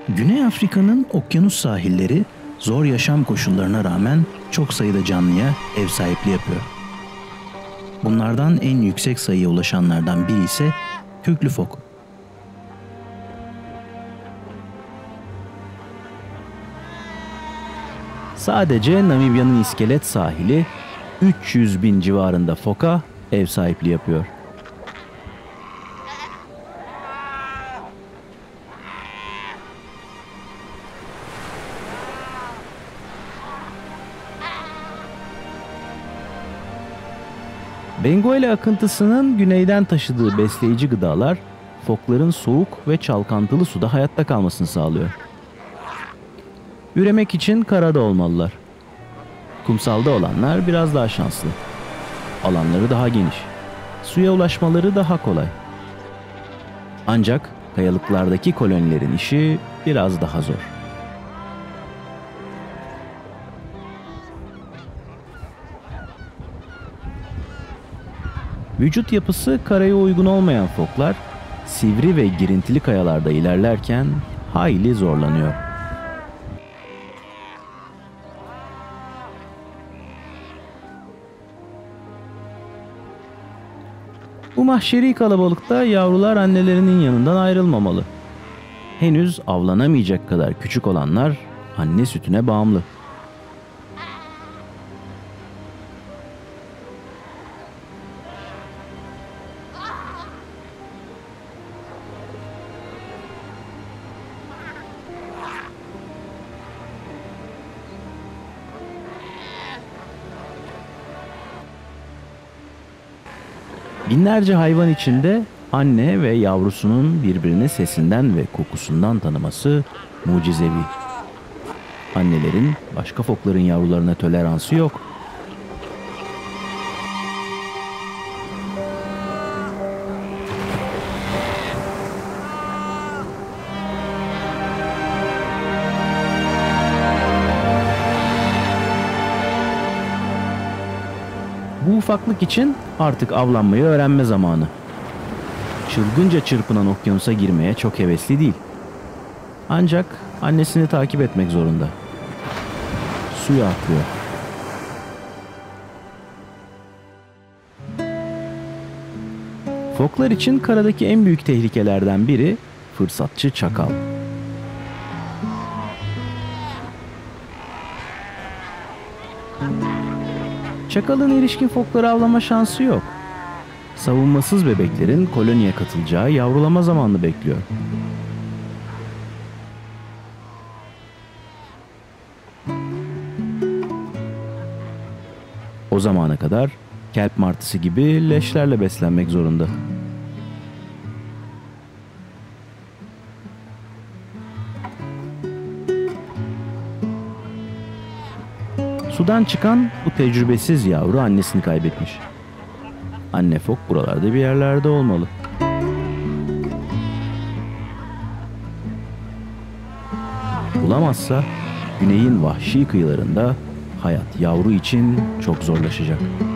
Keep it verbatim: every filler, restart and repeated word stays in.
Güney Afrika'nın okyanus sahilleri zor yaşam koşullarına rağmen çok sayıda canlıya ev sahipliği yapıyor. Bunlardan en yüksek sayıya ulaşanlardan biri ise köklü fok. Sadece Namibya'nın iskelet sahili üç yüz bin civarında foka ev sahipliği yapıyor. Benguela akıntısının güneyden taşıdığı besleyici gıdalar fokların soğuk ve çalkantılı suda hayatta kalmasını sağlıyor. Üremek için karada olmalılar. Kumsalda olanlar biraz daha şanslı. Alanları daha geniş. Suya ulaşmaları daha kolay. Ancak kayalıklardaki kolonilerin işi biraz daha zor. Vücut yapısı karaya uygun olmayan foklar, sivri ve girintili kayalarda ilerlerken hayli zorlanıyor. Bu mahşeri kalabalıkta yavrular annelerinin yanından ayrılmamalı. Henüz avlanamayacak kadar küçük olanlar anne sütüne bağımlı. Binlerce hayvan içinde anne ve yavrusunun birbirini sesinden ve kokusundan tanıması mucizevi. Annelerin başka fokların yavrularına toleransı yok. Bu ufaklık için artık avlanmayı öğrenme zamanı. Çılgınca çırpınan okyanusa girmeye çok hevesli değil. Ancak annesini takip etmek zorunda. Suya atlıyor. Foklar için karadaki en büyük tehlikelerden biri fırsatçı çakal. Çakalın erişkin fokları avlama şansı yok. Savunmasız bebeklerin koloniye katılacağı yavrulama zamanını bekliyor. O zamana kadar kelp martısı gibi leşlerle beslenmek zorunda. Sudan çıkan bu tecrübesiz yavru annesini kaybetmiş. Anne fok buralarda bir yerlerde olmalı. Bulamazsa güneyin vahşi kıyılarında hayat yavru için çok zorlaşacak.